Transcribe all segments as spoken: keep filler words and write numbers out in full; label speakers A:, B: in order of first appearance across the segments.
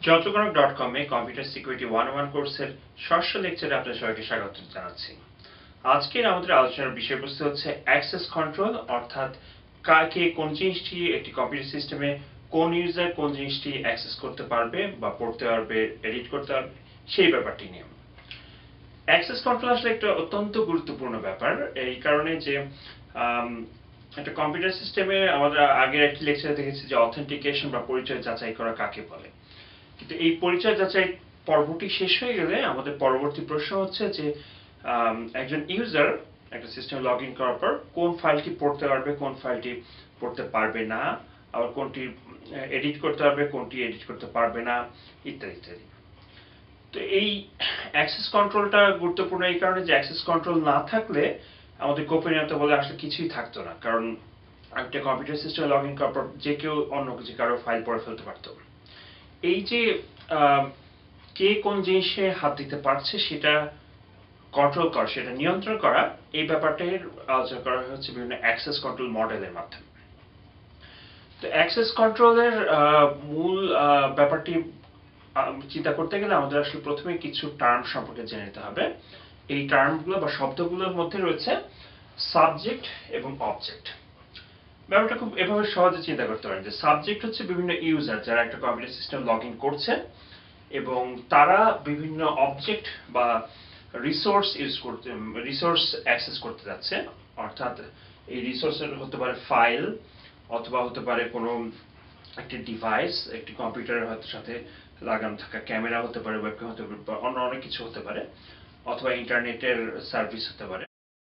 A: যন্ত্রকনক dot com এ computer security one one কোর্সের ষষ্ঠ লেকচারে আপনাদের সবাইকে স্বাগত জানাচ্ছি। আজকের আমাদের আলোচনার বিষয়বস্তু হচ্ছে অ্যাক্সেস কন্ট্রোল, অর্থাৎ কাকে কোন জিনিসটি একটি কম্পিউটার সিস্টেমে কোন ইউজার কোন জিনিসটি অ্যাক্সেস করতে পারবে বা পড়তে পারবে, এডিট করতে পারবে, সেই ব্যাপারটি নিয়ে। অ্যাক্সেস কন্ট্রোল আসলে একটা অত্যন্ত গুরুত্বপূর্ণ ব্যাপার, এই কারণে যে একটা কম্পিউটার সিস্টেমে আমরা আগের একটি লেকচারে দেখেছি যে অথেন্টিকেশন বা পরিচয় যাচাই করা কাকে বলে। কিন্তু এই পরিচয় যাচাই পর্বটি শেষ হয়ে গেলে আমাদের পরবর্তী প্রশ্ন হচ্ছে যে একজন ইউজার একটা সিস্টেমে লগ ইন করার পর কোন ফাইলটি পড়তে পারবে, কোন ফাইলটি পড়তে পারবে না, আবার কোনটি এডিট করতে পারবে, কোনটি এডিট করতে পারবে না, ইত্যাদি ইত্যাদি। তো এই অ্যাক্সেস কন্ট্রোলটা গুরুত্বপূর্ণ এই কারণে যে অ্যাক্সেস কন্ট্রোল না থাকলে আমাদের গোপনীয়তা বলে আসলে কিছুই থাকতো না, কারণ একটা কম্পিউটার সিস্টেমে লগ ইন করার পর যে কেউ অন্য যে কারো ফাইল পড়ে ফেলতে পারতো। এই যে কে কোন জিনিসে হাত দিতে পারছে সেটা কন্ট্রোল করা, সেটা নিয়ন্ত্রণ করা, এই ব্যাপারটার আলোচনা করা হচ্ছে বিভিন্ন অ্যাক্সেস কন্ট্রোল মডেলের মাধ্যমে। তো অ্যাক্সেস কন্ট্রোলের মূল ব্যাপারটি চিন্তা করতে গেলে আমাদের আসলে প্রথমে কিছু টার্ম সম্পর্কে জেনে নিতে হবে। এই টার্মগুলো বা শব্দগুলোর মধ্যে রয়েছে সাবজেক্ট এবং অবজেক্ট। ব্যাপারটা খুব এভাবে সহজে চিন্তা করতে পারেন যে সাবজেক্ট হচ্ছে বিভিন্ন ইউজার যারা একটা কম্পিউটার সিস্টেম লগ ইন করছে এবং তারা বিভিন্ন অবজেক্ট বা রিসোর্স ইউজ করতে, রিসোর্স অ্যাক্সেস করতে যাচ্ছে। অর্থাৎ এই রিসোর্সের হতে পারে ফাইল, অথবা হতে পারে কোনো একটি ডিভাইস, একটি কম্পিউটারের হয়তো সাথে লাগানো থাকা ক্যামেরা হতে পারে, ওয়েবক্যাম হতে পারে, বা অন্য অনেক কিছু হতে পারে, অথবা ইন্টারনেটের সার্ভিস হতে পারে।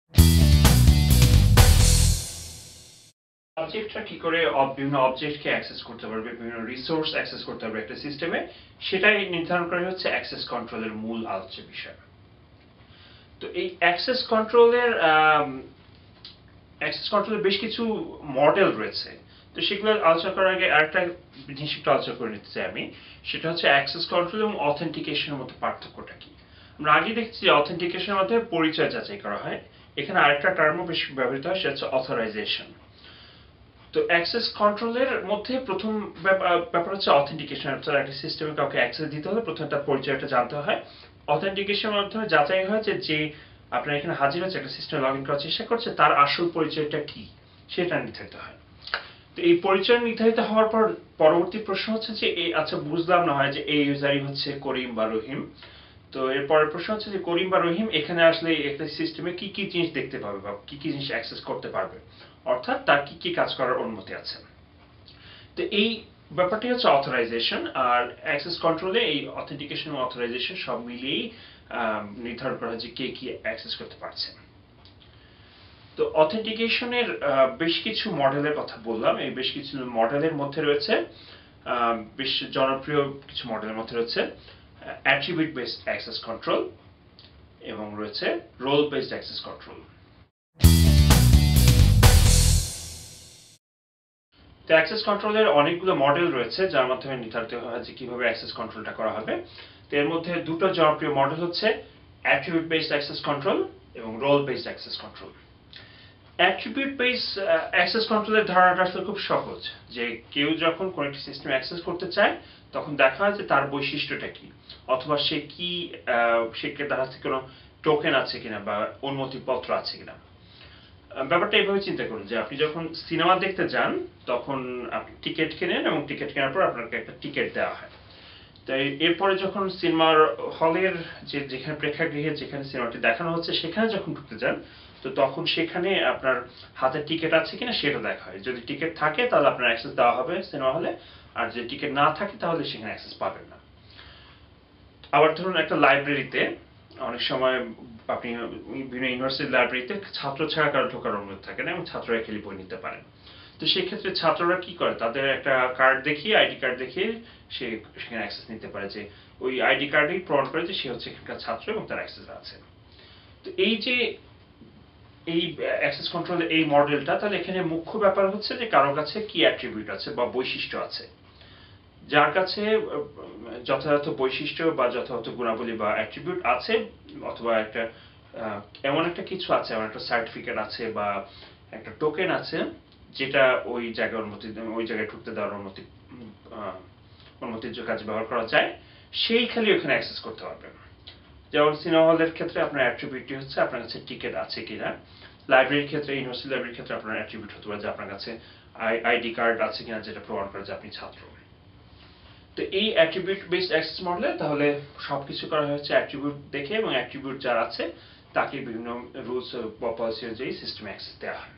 A: অবজেক্টরা কি করে বিভিন্ন অবজেক্টকে অ্যাক্সেস করতে পারবে, বিভিন্ন রিসোর্স অ্যাক্সেস করতে পারবে একটা সিস্টেমে, সেটাই নির্ধারণ করা হচ্ছে অ্যাক্সেস কন্ট্রোলের মূল আলোচ্য বিষয়। তো এই অ্যাক্সেস কন্ট্রোলের অ্যাক্সেস কন্ট্রোলের বেশ কিছু মডেল রয়েছে। তো সেগুলো আলোচনা করার আগে আরেকটা জিনিস একটু আলোচনা করে নিতে চাই আমি, সেটা হচ্ছে অ্যাক্সেস কন্ট্রোল এবং অথেন্টিকেশনের মধ্যে পার্থক্যটা কি। আমরা আগে দেখছি যে অথেন্টিকেশনের মধ্যে পরিচয় যাচাই করা হয়, এখানে আরেকটা টার্মও বেশি ব্যবহৃত হয়, সেটা হচ্ছে অথরাইজেশন। তো অ্যাক্সেস কন্ট্রোলের মধ্যে প্রথম ব্যাপার হচ্ছে অথেন্টিকেশন, অর্থাৎ একটা সিস্টেমে কাউকে অ্যাক্সেস দিতে হলে প্রথমে তার পরিচয়টা জানতে হয়। অথেন্টিকেশনের মাধ্যমে যাচাই হয় যে যে আপনার এখানে হাজির হচ্ছে একটা সিস্টেমে লগ ইন করার চেষ্টা করছে তার আসল পরিচয়টা কি, সেটা নির্ধারিত হয়। তো এই পরিচয় নির্ধারিত হওয়ার পর পরবর্তী প্রশ্ন হচ্ছে যে এই আচ্ছা বুঝলাম না হয় যে এই ইউজারই হচ্ছে করিম বা রহিম। তো এর পরের প্রশ্ন হচ্ছে যে করিম বা রহিম এখানে আসলে একটা সিস্টেমে কি কি জিনিস দেখতে পাবে বা কি কি জিনিস অ্যাক্সেস করতে পারবে, অর্থাৎ তার কি কি কাজ করার অনুমতি আছে। তো এই ব্যাপারটি হচ্ছে অথরাইজেশন, আর অ্যাক্সেস কন্ট্রোলে এই অথেন্টিকেশন এবং অথরাইজেশন সব মিলিয়েই নির্ধারণ করা হয় যে কে কি অ্যাক্সেস করতে পারছে। তো অথেন্টিকেশনের বেশ কিছু মডেলের কথা বললাম, এই বেশ কিছু মডেলের মধ্যে রয়েছে বেশ জনপ্রিয় কিছু মডেলের মধ্যে রয়েছে অ্যাট্রিবিউট বেসড অ্যাক্সেস কন্ট্রোল এবং রয়েছে রোল বেসড অ্যাক্সেস কন্ট্রোল। তো অ্যাক্সেস কন্ট্রোলের অনেকগুলো মডেল রয়েছে যার মাধ্যমে নির্ধারিত হয় যে কিভাবে অ্যাক্সেস কন্ট্রোলটা করা হবে। তো এর মধ্যে দুটো জনপ্রিয় মডেল হচ্ছে অ্যাট্রিবিউট বেসড অ্যাক্সেস কন্ট্রোল এবং role based access control. Attribute based access কন্ট্রোলের ধারণাটা আসলে খুব সহজ, যে কেউ যখন কোনো একটি সিস্টেম অ্যাক্সেস করতে চায় তখন দেখা হয় যে তার বৈশিষ্ট্যটা কি, অথবা সে কি সে তার কাছে কোনো টোকেন আছে কিনা বা অনুমতিপত্র আছে কিনা। ব্যাপারটা এইভাবে চিন্তা করুন যে আপনি যখন সিনেমা দেখতে যান তখন আপনি টিকিট কেনেন এবং টিকিট কেনার পর আপনাকে একটা টিকিট দেওয়া হয়। তাই এরপরে যখন সিনেমার হলের যে যেখানে প্রেক্ষাগৃহে যেখানে সিনেমাটি দেখানো হচ্ছে সেখানে যখন ঢুকতে যান, তো তখন সেখানে আপনার হাতে টিকিট আছে কিনা সেটা দেখা হয়। যদি টিকিট থাকে তাহলে আপনার অ্যাক্সেস দেওয়া হবে সিনেমা হলে, আর যদি টিকিট না থাকে তাহলে সেখানে অ্যাক্সেস পাবেন না। আবার ধরুন একটা লাইব্রেরিতে অনেক সময় আপনি বিভিন্ন ইউনিভার্সিটি লাইব্রেরিতে ছাত্র ছাড়া কারো ঢোকার অনুমতি থাকে না এবং ছাত্ররা খালি বই নিতে পারেন। তো সেই ক্ষেত্রে ছাত্ররা কি করে, তাদের একটা কার্ড দেখিয়ে, আইডি কার্ড দেখিয়ে সে সেখানে অ্যাক্সেস নিতে পারে, যে ওই আইডি কার্ডেই প্রমাণ করে যে সে হচ্ছে এখানকার ছাত্র এবং তার অ্যাক্সেস আছে। তো এই যে এই অ্যাক্সেস কন্ট্রোলের এই মডেলটা, তাহলে এখানে মুখ্য ব্যাপার হচ্ছে যে কারোর কাছে কি অ্যাট্রিবিউট আছে বা বৈশিষ্ট্য আছে। যার কাছে যথাযথ বৈশিষ্ট্য বা যথাযথ গুণাবলী বা অ্যাট্রিবিউট আছে, অথবা একটা এমন একটা কিছু আছে, এমন একটা সার্টিফিকেট আছে বা একটা টোকেন আছে যেটা ওই জায়গার অনুমতি, ওই জায়গায় ঢুকতে দেওয়ার অনুমতি অনুমতির কাজে ব্যবহার করা যায় সেই খালি ওখানে অ্যাক্সেস করতে পারবেন। যেমন সিনেমা হলের ক্ষেত্রে আপনার অ্যাট্রিবিউটটি হচ্ছে আপনার কাছে টিকিট আছে কিনা, লাইব্রেরির ক্ষেত্রে ইউনিভার্সিটি লাইব্রেরির ক্ষেত্রে আপনার অ্যাট্রিবিউট হতে পারে যে আপনার কাছে আইডি কার্ড আছে কিনা যেটা প্রমাণ করে যে আপনি ছাত্র। তো এই অ্যাট্রিবিউট বেসড অ্যাক্সেস মডেলে তাহলে সবকিছু করা হচ্ছে অ্যাট্রিবিউট দেখে এবং অ্যাট্রিবিউট যার আছে তাকে বিভিন্ন রুলস বা পলিসি অনুযায়ী সিস্টেমে অ্যাক্সেস দেওয়া হয়।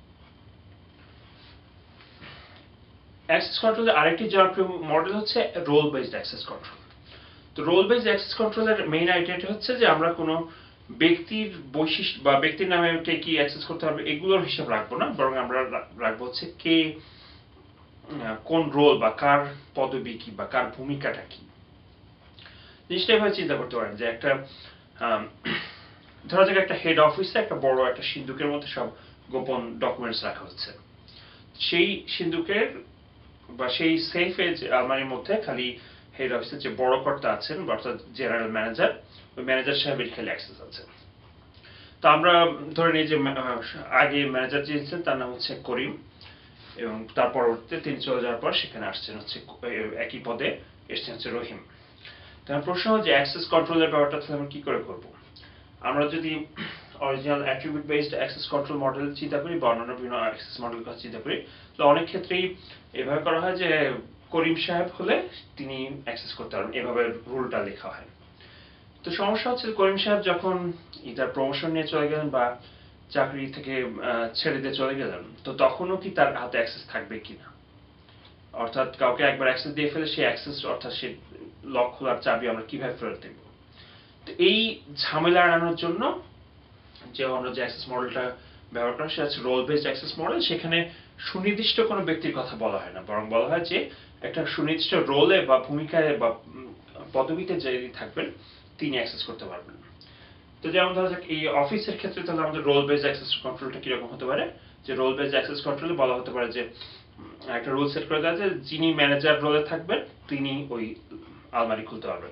A: অ্যাক্সেস কন্ট্রোলের আরেকটি জনপ্রিয় মডেল হচ্ছে রোল বেসড অ্যাক্সেস কন্ট্রোল। তো রোল বেসড অ্যাক্সেস কন্ট্রোলের মেইন আইডিয়াটা হচ্ছে যে আমরা কোনো ব্যক্তির বৈশিষ্ট্য বা ব্যক্তির নামে কে কি অ্যাক্সেস করতে হবে এগুলোর হিসাব রাখবো না, বরং আমরা রাখবো হচ্ছে কে কোন রোল বা কার পদবি কি বা কার ভূমিকাটা কি। জিনিসটা এভাবে চিন্তা করতে পারেন যে একটা ধরা যাক একটা হেড অফিসে একটা বড় একটা সিন্ধুকের মধ্যে সব গোপন ডকুমেন্টস রাখা হচ্ছে। সেই সিন্ধুকের বা সেই সেফে আলমারির মধ্যে খালি হেড অফিসের যে বড় কর্তা আছেন অর্থাৎ জেনারেল ম্যানেজার, ওই ম্যানেজার সাহেবের খালি অ্যাক্সেস আছে। তো আমরা ধরে নিই যে আগে ম্যানেজার যিনি ছিলেন তার নাম হচ্ছে করিম এবং তার পরবর্তীতে তিনি চলে যাওয়ার পর সেখানে আসছেন হচ্ছে একই পদে এসছেন হচ্ছে রহিম। তার প্রশ্ন হল যে অ্যাক্সেস কন্ট্রোলের ব্যাপারটা তাহলে আমরা কি করে করব। আমরা যদি original attribute based access control model চিন্তা করি বা অন্যান্য বিভিন্ন অ্যাক্সেস মডেল কথা চিন্তা করি, তো অনেক ক্ষেত্রেই এভাবে করা হয় যে করিম সাহেব হলে তিনি অ্যাক্সেস করতে পারবেন, এভাবে রুলটা লেখা হয়। তো সমস্যা হচ্ছে করিম সাহেব যখন তার প্রমোশন নিয়ে চলে গেলেন বা চাকরি থেকে ছেড়ে দিয়ে চলে গেলেন, তো তখনও কি তার হাতে অ্যাক্সেস থাকবে কিনা, অর্থাৎ কাউকে একবার অ্যাক্সেস দিয়ে ফেলে সেই অ্যাক্সেস অর্থাৎ সেই লক খোলার চাবি আমরা কিভাবে ফেরত দেব। তো এই ঝামেলা এড়ানোর জন্য যে আমরা যে অ্যাক্সেস মডেলটা ব্যবহার করা সেটা হচ্ছে রোল বেসড অ্যাক্সেস মডেল। সেখানে সুনির্দিষ্ট কোনো ব্যক্তির কথা বলা হয় না, বরং বলা হয় যে একটা সুনির্দিষ্ট রোলে বা ভূমিকায় বা পদবিতে যিনি থাকবেন তিনি অ্যাক্সেস করতে পারবেন। তো যেমন ধরা যাক এই অফিসের ক্ষেত্রে তাহলে আমাদের রোল বেসড অ্যাক্সেস কন্ট্রোলটা কিরকম হতে পারে, যে রোল বেসড অ্যাক্সেস কন্ট্রোলে বলা হতে পারে যে একটা রুল সেট করে দেওয়া যে যিনি ম্যানেজার রোলে থাকবেন তিনি ওই আলমারি খুলতে পারবেন।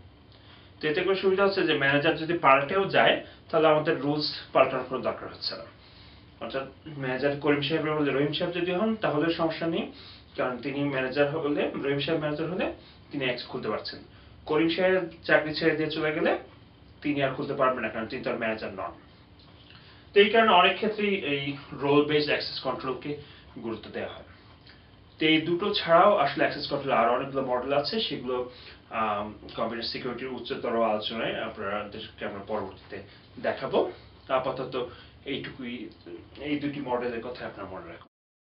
A: তো এতে করে সুবিধা হচ্ছে যে ম্যানেজার যদি পাল্টেও যায় তাহলে আমাদের রুলস পাল্টানোর কোনো দরকার হচ্ছে না। অর্থাৎ ম্যানেজার করিম সাহেবের হলে রহিম সাহেব যদি হন তাহলে সমস্যা নেই, কারণ তিনি ম্যানেজার হলে রহিম সাহেব ম্যানেজার হলে তিনি অ্যাক্সেস খুলতে পারছেন। করিম সাহেব চাকরি ছেড়ে দিয়ে চলে গেলে তিনি আর খুলতে পারবেন না, কারণ তিনি তার ম্যানেজার নন। তো এই কারণে অনেক ক্ষেত্রেই এই রোল বেসড অ্যাক্সেস কন্ট্রোলকে গুরুত্ব দেওয়া হয়। তো এই দুটো ছাড়াও আসলে অ্যাক্সেস কন্ট্রোল আরো অনেকগুলো মডেল আছে, সেগুলো কম্পিউটার সিকিউরিটির উচ্চতর আলোচনায় আপনাদেরকে আমরা পরবর্তীতে দেখাবো। আপাতত এইটুকুই, এই দুটি মডেলের কথা আপনার মনে রাখুন।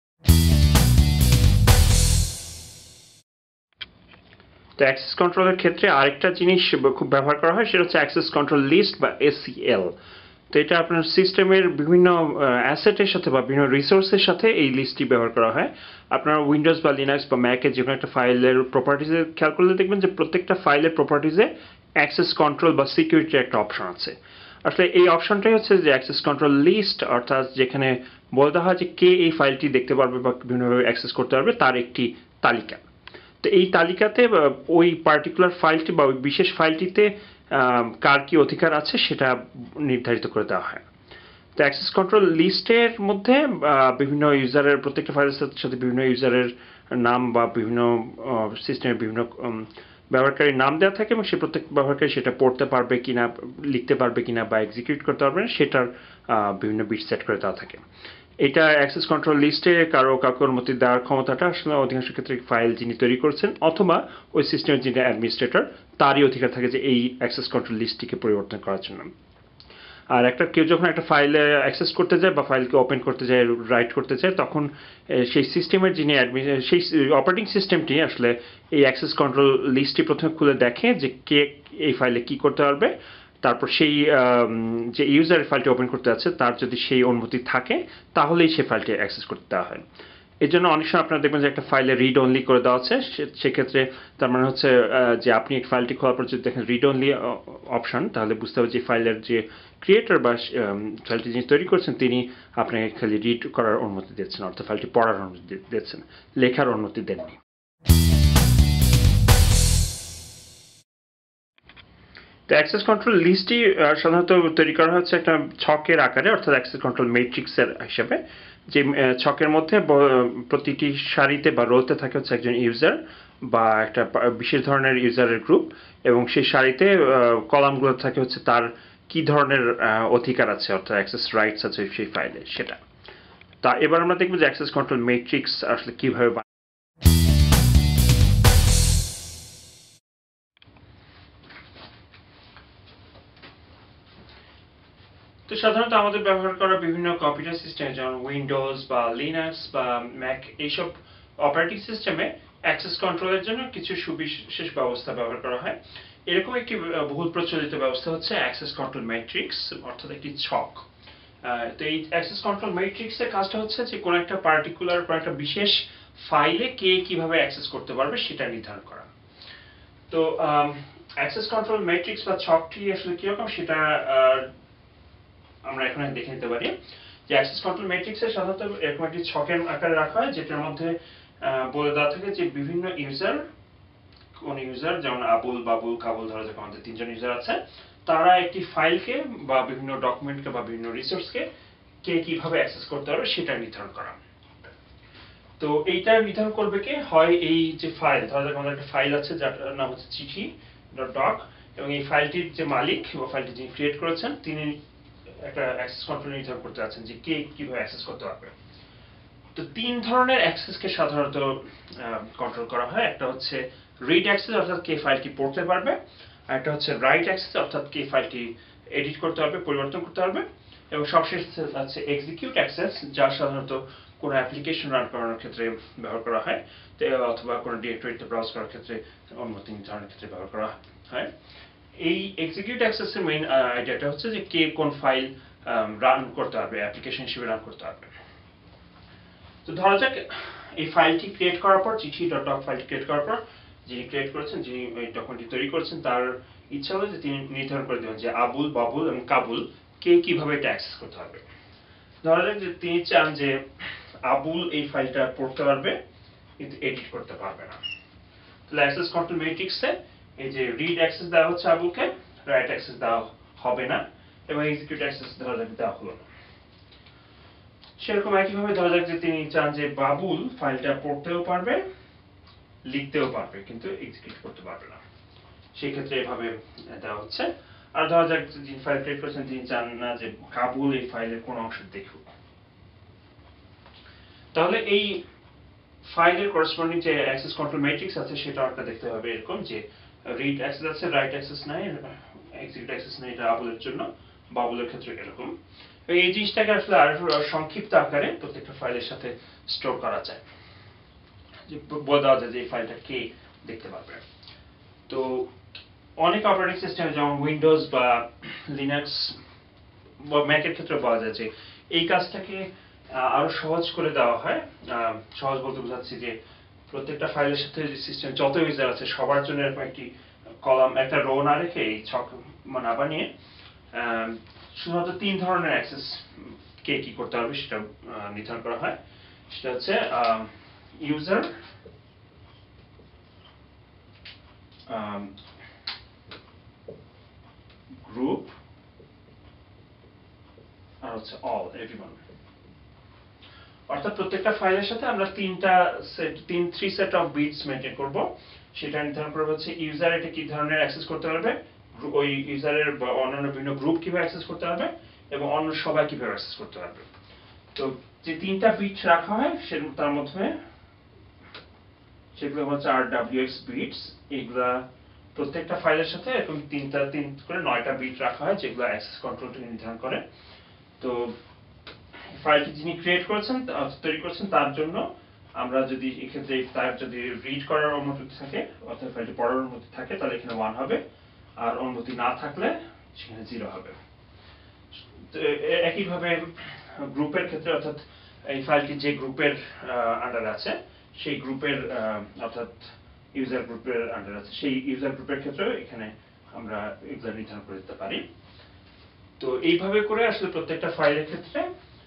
A: তো অ্যাক্সেস কন্ট্রোলের ক্ষেত্রে আরেকটা জিনিস খুব ব্যবহার করা হয় সেটা হচ্ছে অ্যাক্সেস কন্ট্রোল লিস্ট বা এসিএল। তো এটা আপনার সিস্টেমের বিভিন্ন অ্যাসেটের সাথে বা বিভিন্ন রিসোর্সের সাথে এই লিস্টটি ব্যবহার করা হয়। আপনার উইন্ডোজ বা লিনাক্স বা ম্যাকে যে কোনো একটা ফাইলের প্রপার্টিজে খেয়াল করলে দেখবেন যে প্রত্যেকটা ফাইলের প্রপার্টিজে অ্যাক্সেস কন্ট্রোল বা সিকিউরিটির একটা অপশন আছে। আসলে এই অপশনটাই হচ্ছে যে অ্যাক্সেস কন্ট্রোল লিস্ট, অর্থাৎ যেখানে বলতে হয় যে কে এই ফাইলটি দেখতে পারবে বা বিভিন্নভাবে অ্যাক্সেস করতে পারবে তার একটি তালিকা। তো এই তালিকাতে ওই পার্টিকুলার ফাইলটি বা ওই বিশেষ ফাইলটিতে কার কি অধিকার আছে সেটা নির্ধারিত করে দেওয়া হয়। তো অ্যাক্সেস কন্ট্রোল লিস্টের মধ্যে বিভিন্ন ইউজারের প্রত্যেকটা ফাইলের সাথে বিভিন্ন ইউজারের নাম বা বিভিন্ন সিস্টেমের বিভিন্ন ব্যবহারকারীর নাম দেওয়া থাকে এবং সে প্রত্যেক ব্যবহারকারী সেটা পড়তে পারবে কিনা, লিখতে পারবে কিনা বা এক্সিকিউট করতে পারবে না সেটার বিভিন্ন বিট সেট করে দেওয়া থাকে। এটা অ্যাক্সেস কন্ট্রোল লিস্টে কারো কাউকে অনুমতি দেওয়ার ক্ষমতাটা আসলে অধিকাংশ ক্ষেত্রে ফাইল যিনি তৈরি করছেন অথবা ওই সিস্টেমের যিনি অ্যাডমিনিস্ট্রেটর তারই অধিকার থাকে যে এই অ্যাক্সেস কন্ট্রোল লিস্টটিকে পরিবর্তন করার জন্য। আর একটা কেউ যখন একটা ফাইলে অ্যাক্সেস করতে যায় বা ফাইলকে ওপেন করতে যায়, রাইট করতে চায়, তখন সেই সিস্টেমের যিনি সেই অপারেটিং সিস্টেমটি আসলে এই অ্যাক্সেস কন্ট্রোল লিস্টটি প্রথমে খুলে দেখে যে কে এই ফাইলে কি করতে পারবে, তারপর সেই যে ইউজারের ফাইলটি ওপেন করতে যাচ্ছে তার যদি সেই অনুমতি থাকে তাহলেই সেই ফাইলটি অ্যাক্সেস করতে দেওয়া হয়। এর জন্য অনেক সময় আপনারা দেখবেন যে একটা ফাইলে রিড অনলি করে দেওয়া আছে, সেক্ষেত্রে তার মানে হচ্ছে যে আপনি এক ফাইলটি খোলার পর যদি দেখেন রিড অনলি অপশন তাহলে বুঝতে হবে যে ফাইলের যে ক্রিয়েটর বা ফাইলটি যিনি তৈরি করছেন তিনি আপনাকে খালি রিড করার অনুমতি দিচ্ছেন, অর্থাৎ ফাইলটি পড়ার অনুমতি দিচ্ছেন, লেখার অনুমতি দেননি। তো অ্যাক্সেস কন্ট্রোল লিস্টটি সাধারণত তৈরি করা হচ্ছে একটা ছকের আকারে, অর্থাৎ অ্যাক্সেস কন্ট্রোল ম্যাট্রিক্সের হিসেবে, যে ছকের মধ্যে প্রতিটি সারিতে বা রোতে থাকে হচ্ছে একজন ইউজার বা একটা বিশেষ ধরনের ইউজারের গ্রুপ, এবং সেই সারিতে কলামগুলো থাকে হচ্ছে তার কি ধরনের অধিকার আছে, অর্থাৎ অ্যাক্সেস রাইটস আছে সেই ফাইলে সেটা। তা এবার আমরা দেখব যে অ্যাক্সেস কন্ট্রোল ম্যাট্রিক্স আসলে কিভাবে। তো সাধারণত আমাদের ব্যবহার করা বিভিন্ন কম্পিউটার সিস্টেম যেমন উইন্ডোজ বা লিনাক্স বা ম্যাক এইসব অপারেটিং সিস্টেমে অ্যাক্সেস কন্ট্রোলের জন্য কিছু সুবিশেষ ব্যবস্থা ব্যবহার করা হয়। এরকম একটি বহুল প্রচলিত ব্যবস্থা হচ্ছে অ্যাক্সেস কন্ট্রোল ম্যাট্রিক্স, অর্থাৎ একটি ছক। তো এই অ্যাক্সেস কন্ট্রোল ম্যাট্রিক্সের কাজটা হচ্ছে যে কোনো একটা পার্টিকুলার কোনো একটা বিশেষ ফাইলে কে কিভাবে অ্যাক্সেস করতে পারবে সেটা নির্ধারণ করা। তো অ্যাক্সেস কন্ট্রোল ম্যাট্রিক্স বা ছকটি আসলে কিরকম সেটা আমরা এখানে দেখে নিতে পারি। যে অ্যাক্সেস কন্ট্রোল ম্যাট্রিক্সে সাধারণত এরকম একটি ছকের আকারে রাখা হয়, যেটার মধ্যে বলে দেওয়া থাকে যে বিভিন্ন ইউজার, কোন ইউজার যেমন আবুল, বাবুল, কাবুল, ধরা যাক আমাদের তিনজন ইউজার আছে, তারা একটি ফাইলকে বা বিভিন্ন ডকুমেন্টকে বা বিভিন্ন রিসোর্সকে কে কিভাবে অ্যাক্সেস করতে পারবে সেটা নির্ধারণ করা। তো এইটা নির্ধারণ করবে কে, হয় এই যে ফাইল, ধরা যাক আমাদের একটা ফাইল আছে যার নাম হচ্ছে চিঠি ডট ডক, এবং এই ফাইলটির যে মালিক বা ফাইলটি যিনি ক্রিয়েট করেছেন তিনি একটা অ্যাক্সেস কন্ট্রোল নির্ধারণ করতে যাচ্ছেন যে কে কিভাবে অ্যাক্সেস করতে পারবে। তো তিন ধরনের অ্যাক্সেসকে সাধারণত কন্ট্রোল করা হয়। একটা হচ্ছে রিড অ্যাক্সেস, অর্থাৎ কে ফাইলটি পড়তে পারবে, আর একটা হচ্ছে রাইট অ্যাক্সেস, অর্থাৎ কে ফাইলটি এডিট করতে পারবে, পরিবর্তন করতে পারবে, এবং সবশেষ আছে এক্সিকিউট অ্যাক্সেস, যা সাধারণত কোনো অ্যাপ্লিকেশন রান করানোর ক্ষেত্রে ব্যবহার করা হয়, অথবা কোনো ডিরেক্টরিতে ব্রাউজ করার ক্ষেত্রে অনুমতি নির্ধারণের ক্ষেত্রে ব্যবহার করা হয়। এই এক্সিকিউট অ্যাক্সেসের মেইন আইডিয়াটা হচ্ছে যে কে কোন ফাইল রান করতে পারবে, অ্যাপ্লিকেশন হিসেবে রান করতে পারবে। তো ধরা যাক এই ফাইলটি ক্রিয়েট করার পর, চিঠি ডট ডক ফাইলটি ক্রিয়েট করার পর যিনি ক্রিয়েট করেছেন, যিনি ওই ডকুমেন্টটি তৈরি করেছেন, তার ইচ্ছা হলো যে তিনি নির্ধারণ করে দেবেন যে আবুল, বাবুল এবং কাবুল কে কিভাবে এটা অ্যাক্সেস করতে পারবে। ধরা যাক যে তিনি চান যে আবুল এই ফাইলটা পড়তে পারবে কিন্তু এডিট করতে পারবে না। তাহলে অ্যাক্সেস কন্ট্রোল ম্যাট্রিক্সে এই যে রিড অ্যাক্সেস দেওয়া হচ্ছে আবুলকে, রাইট অ্যাক্সেস দেওয়া হবে না, এবং এক্সিকিউট অ্যাক্সেস ধরা যাক দেওয়া হলো না। সেরকম একইভাবে ধরা যাক যে তিনি চান যে বাবুল ফাইলটা পড়তেও পারবে, লিখতেও পারবে, কিন্তু এক্সিকিউট করতে পারবে না, সেই ক্ষেত্রে এভাবে দেওয়া হচ্ছে। আর ধরা যাক যিনি ফাইল ক্রিয়েট করেছেন তিনি চান না যে কাবুল এই ফাইলের কোন অংশ দেখুক। তাহলে এই ফাইলের করসপন্ডিং যে অ্যাক্সেস কন্ট্রোল ম্যাট্রিক্স আছে সেটা একটা দেখতে হবে এরকম যে রিড অ্যাক্সেস আছে, রাইট অ্যাক্সেস নাই, এক্সিকিউট অ্যাক্সেস নাই, এটা আবুলের জন্য, বাবুলের ক্ষেত্রে এরকম। এই জিনিসটাকে আসলে আরো সংক্ষিপ্ত আকারে প্রত্যেকটা ফাইলের সাথে স্টোর করা যায়, যে বলে দেওয়া যায় যে এই ফাইলটা কে দেখতে পারবে। তো অনেক অপারেটিং সিস্টেম যেমন উইন্ডোজ বা লিনাক্স বা ম্যাকের ক্ষেত্রে পাওয়া যায় যে এই কাজটাকে আরো সহজ করে দেওয়া হয়। সহজ বলতে বোঝাচ্ছি যে প্রত্যেকটা ফাইলের সাথে সিস্টেম যত ইউজার আছে সবার জন্য এরকম একটি কলাম, একটা রো না রেখে এই ছক না বানিয়ে শুধুমাত্র তিন ধরনের অ্যাক্সেস কে কি করতে পারবে সেটা নির্ধারণ করা হয়। সেটা হচ্ছে ইউজার, গ্রুপ, আর হচ্ছে অল, এভরিওয়ান। অর্থাৎ প্রত্যেকটা ফাইলের সাথে আমরা তিনটা সেট, তিন three set of bits maintain করব। সেটা নির্ধারণ করব হচ্ছে ইউজার এটা কি ধরনের অ্যাক্সেস করতে পারবে, ওই ইউজারের বা অন্যান্য বিভিন্ন গ্রুপ কিভাবে অ্যাক্সেস করতে পারবে, এবং অন্য সবাই কিভাবে অ্যাক্সেস করতে পারবে। তো যে তিনটা বিট রাখা হয় সে তার মধ্যে সেগুলো হচ্ছে আর ডাব্লিউ এক্স বিটস। এগুলা প্রত্যেকটা ফাইলের সাথে এরকম তিনটা তিন করে নয়টা বিট রাখা হয়, যেগুলো অ্যাক্সেস কন্ট্রোলটা নির্ধারণ করে। তো ফাইলটি যিনি ক্রিয়েট করেছেন, তৈরি করেছেন, তার জন্য আমরা যদি এক্ষেত্রে তার যদি রিড করার অনুমতি থাকে অর্থাৎ ফাইলটি পড়ার অনুমতি থাকে তাহলে এখানে ওয়ান হবে, আর অনুমতি না থাকলে সেখানে জিরো হবে। একইভাবে গ্রুপের ক্ষেত্রে, অর্থাৎ এই ফাইলটি যে গ্রুপের আন্ডারে আছে সেই গ্রুপের অর্থাৎ ইউজার গ্রুপের আন্ডারে আছে সেই ইউজার গ্রুপের ক্ষেত্রে এখানে আমরা এগুলো নির্ধারণ করে দিতে পারি। তো এইভাবে করে আসলে প্রত্যেকটা ফাইলের ক্ষেত্রে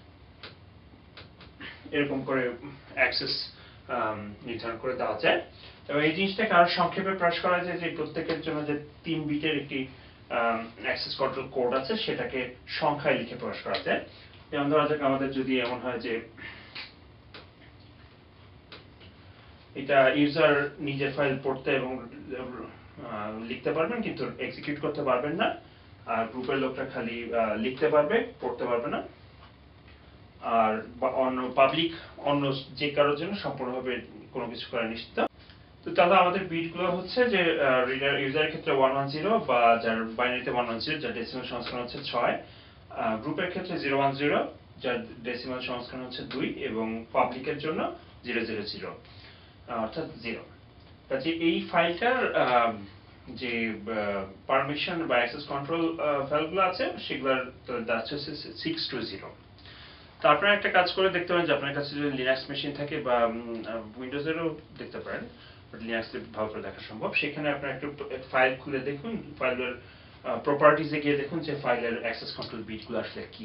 A: এরকম করে অ্যাক্সেস নির্ধারণ করে দেওয়া যায়। এবং এই জিনিসটাকে আরো সংক্ষেপে প্রকাশ করা যায় যে প্রত্যেকের জন্য যে তিন বিটের একটি অ্যাক্সেস কন্ট্রোল কোড আছে সেটাকে সংখ্যায় লিখে প্রকাশ করা যায়। যেমন ধরা যাক আমাদের যদি এমন হয় যে এটা ইউজার নিজের ফাইল পড়তে এবং লিখতে পারবেন, কিন্তু এক্সিকিউট করতে পারবেন না। আর গ্রুপের লোকরা খালি লিখতে পারবে, পড়তে পারবে না। আর অন্য পাবলিক অন্য যে কারোর জন্য সম্পূর্ণভাবে কোনো কিছু করা নিষিদ্ধ। তো তাহলে আমাদের বিটগুলো হচ্ছে যে রিডার ইউজারের ক্ষেত্রে ওয়ান ওয়ান জিরো বা যার বাইনারিতে ওয়ান ওয়ান জিরো, যার ডেসিমাল সংস্করণ হচ্ছে ছয়, গ্রুপের ক্ষেত্রে জিরো ওয়ান জিরো যার ডেসিমাল সংস্করণ হচ্ছে দুই, এবং পাবলিকের জন্য জিরো জিরো জিরো অর্থাৎ জিরো। কাজে এই ফাইলটার যে পারমিশন বা অ্যাক্সেস কন্ট্রোল ভ্যালুগুলো আছে সেগুলোর দাঁড়াচ্ছে হচ্ছে সিক্স টু জিরো। তো আপনারা একটা কাজ করে দেখতে পারেন যে আপনার কাছে যদি লিনাক্স মেশিন থাকে বা উইন্ডোজেরও দেখতে পারেন, বাট লিনাক্সে ভালো করে দেখা সম্ভব। সেখানে আপনারা একটু ফাইল খুলে দেখুন, ফাইলের প্রপার্টিজে গিয়ে দেখুন যে ফাইলের অ্যাক্সেস কন্ট্রোল বিটগুলো আসলে কি।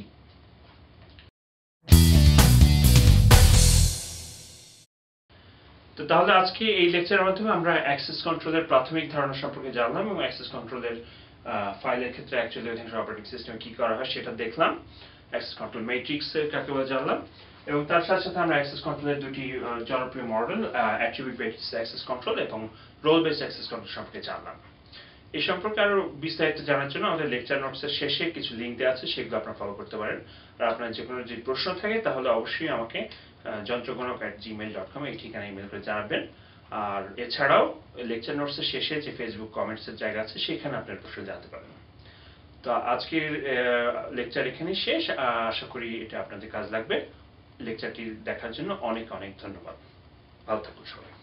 A: তো তাহলে আজকে এই লেকচারের মাধ্যমে আমরা অ্যাক্সেস কন্ট্রোলের প্রাথমিক ধারণা সম্পর্কে জানলাম এবং অ্যাক্সেস কন্ট্রোলের ফাইলের ক্ষেত্রে অ্যাকচুয়ালি অধিকাংশ অপারেটিং সিস্টেমে কি করা হয় সেটা দেখলাম। অ্যাক্সেস কন্ট্রোল ম্যাট্রিক্স কাকে বলে জানলাম, এবং তার সাথে সাথে আমরা অ্যাক্সেস কন্ট্রোলের দুটি জনপ্রিয় model, attribute based access control এবং রোল বেসড অ্যাক্সেস কন্ট্রোল সম্পর্কে জানলাম। এই সম্পর্কে আরো বিস্তারিত জানার জন্য আমাদের লেকচার নোটসের শেষে কিছু লিঙ্ক দেওয়া আছে, সেগুলো আপনারা ফলো করতে পারেন। আর আপনার যে কোনো যদি প্রশ্ন থাকে তাহলে অবশ্যই আমাকে যন্ত্রগণক অ্যাট জিমেইল ডট কম এই ঠিকানায় ইমেল করে জানাবেন। আর এছাড়াও লেকচার নোটসের শেষে যে ফেসবুক কমেন্টসের জায়গা আছে সেখানে আপনার প্রশ্ন জানতে পারেন। তো আজকের লেকচার এখানেই শেষ। আশা করি এটা আপনাদের কাজ লাগবে। লেকচারটি দেখার জন্য অনেক অনেক ধন্যবাদ। ভালো থাকুন সবাই।